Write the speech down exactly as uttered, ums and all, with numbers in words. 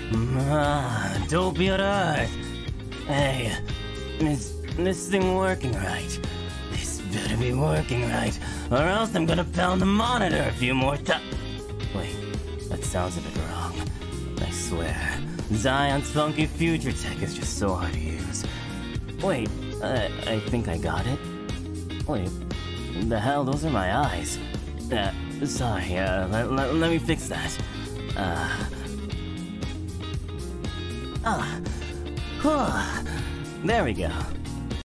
Ah, Droppio to Earth. Hey, is this thing working right? This better be working right, or else I'm gonna pound the monitor a few more times. Wait, that sounds a bit wrong. I swear, Zion's funky future tech is just so hard to use. Wait, uh, I think I got it. Wait, the hell, those are my eyes. Uh, sorry, uh, let, let, let me fix that. Uh... Ah. Whew. There we go.